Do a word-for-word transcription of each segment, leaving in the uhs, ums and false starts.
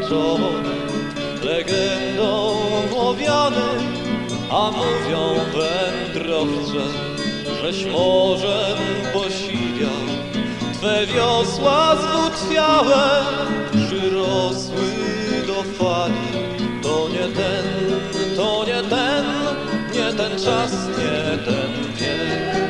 zmęczony, legendą owiany, a mówią wędrowcze, żeś morzem posiwiał. Twe wiosła zbutwiałe przyrosły do fali. To nie ten, to nie ten, nie ten czas, nie ten wiek.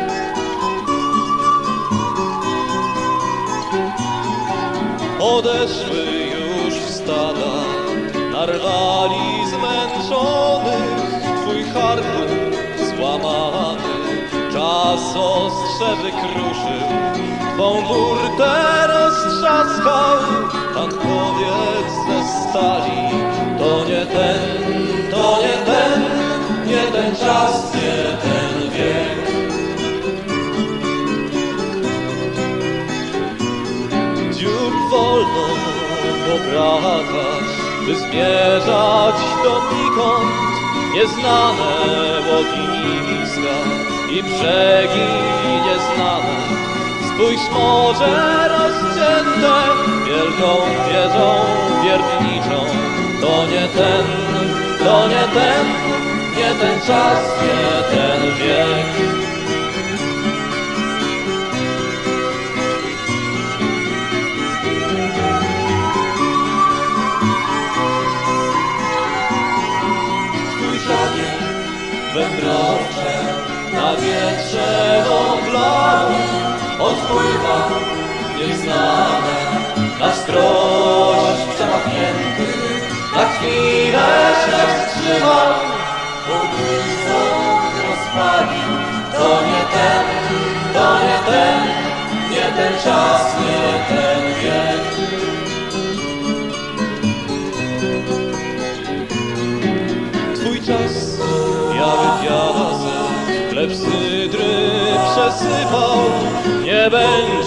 Odeszły już w stada, narwali zmęczonych, twój harpun złamany, czas ostrze wykruszył, twą burtę roztrzaskał, tankowiec ze stali. To nie ten, to nie ten, nie ten czas, nie ten wiek. Dziób wolno pokrachać, by zmierzać donikąd nieznane łowiniska i brzegi nieznane. Spójrz morze rozcięte wielką wieżą wiertniczą. To nie ten, to nie ten, nie ten czas, nie ten wiek. Spójrzanie wędrowcze na wietrze oblały odpływa nieznane, nastrość przemachnięty. Na chwilę się wstrzymał, bo błysk rozpalił. To nie ten, to nie ten, nie ten czas, nie ten wiek. Twój czas, biały piasek, chleb z cydry przesypał. Nie będzie